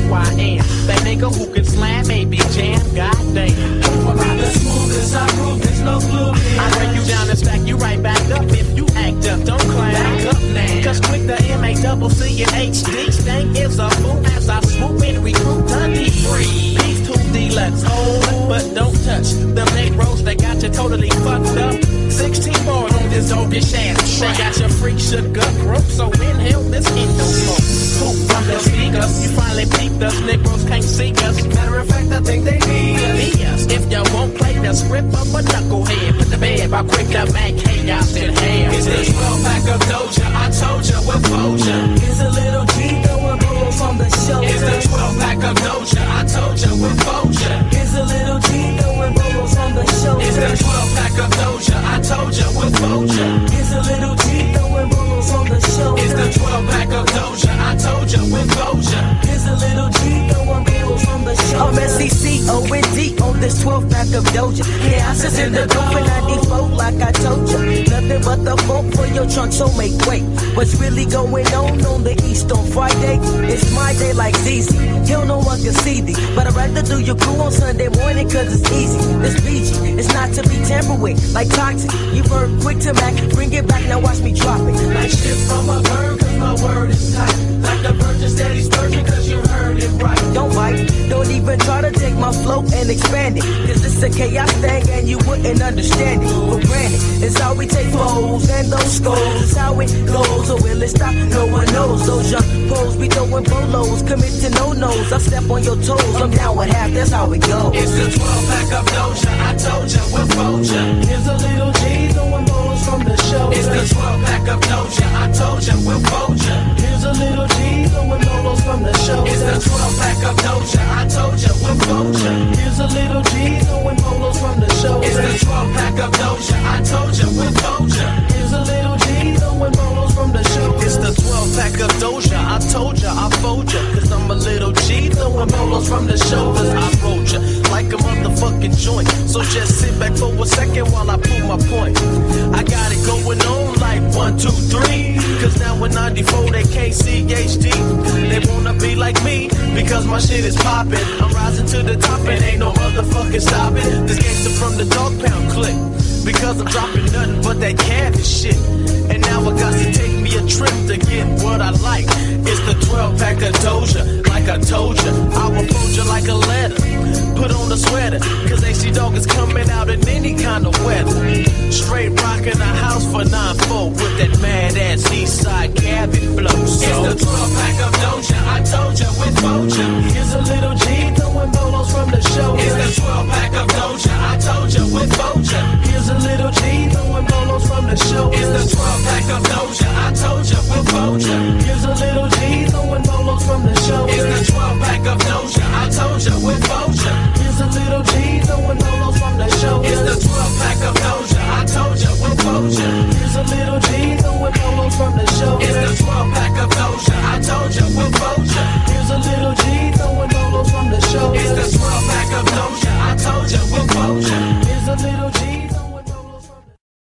I am. That nigga who can slam, maybe jam, goddamn. I'm the smoothest, I prove there's no glue. I break you down and stack you right back up if you act up. Don't clown. Back up now. Cause quick the M-A-double-C and HD stank is a fool as I swoop and recruit Dundee free. These two deluxe hold, but don't touch them Negroes that got you totally fucked up. 16 bars on this dopey shaft. They got your freak shook up, broke, so inhale this endo smoke. Poop from the speakers, you finally peeped us. Negroes can't see us. Matter of fact, I think they need us. If you won't play the script of a knucklehead, put the bed by quick to make chaos in hell. It's the 12-pack of Doja, I told ya, we'll fold ya. It's a little G throwing bubbles from the show. It's the 12-pack of Doja, I told ya, we'll fold ya. It's a little G throwing bubbles from the show. It's the 12-pack of Doja, I told ya, we'll fold ya. It's a little G throwing bubbles from the show. It's the 12-pack of Doja, I told ya, we'll fold ya. It's a little G throwing bubbles from the show. I'm SEC-O-N-D on this 12-pack of Doja. Yeah, I sit in the dope and I default like I told ya. Nothing but the funk for your trunk, so make way. What's really going on the East on Friday? It's my day like ZZ. Hell, no one can see thee, but I'd rather do your crew on Sunday morning cause it's easy. It's PG, it's not to be tampered with, like toxic. You burn quick to Mac, bring it back, now watch me drop it. Like shit from a bird cause my word is tight. Like the bird just steady spurging cause you heard it right. Don't bite, don't even try to take my flow and expand it, cause it's a chaos thing and you wouldn't understand it. For granted, it's how we take foes and those skulls. It's how it goes, or will it stop? No one knows. Those young pros be throwing bolos, commit to no-nos. I step on your toes, I'm down with half, that's how it goes. It's the 12-pack of Doja, I told ya, we'll fold ya. Here's a little G throwing bolos from the show. It's the 12-pack of Doja, I told ya, we'll fold ya. Here's a little G throwing bolos from the show. It's the 12-pack of Doja, I told ya, we'll fold ya. Here's a little G throwing bolos from the show. It's the 12-pack of Doja, I told ya, we'll fold ya. Here's a little G throwing bolos from the show. It's the 12-pack of Doja, I told ya, I fold ya. Cause I'm a little G throwing bolos from the shoulders. I rolled ya like a motherfucking joint. So just sit back for a second while I prove my point. I got it going on like 1, 2, 3. Cause now in 94 they can't see HD. They wanna be like me because my shit is poppin'. I'm rising to the top and ain't no motherfucking stopping. This gangster from the Dog Pound clique. Because I'm dropping nothing but that candy shit. And now I got to take me a trip to get what I like. It's the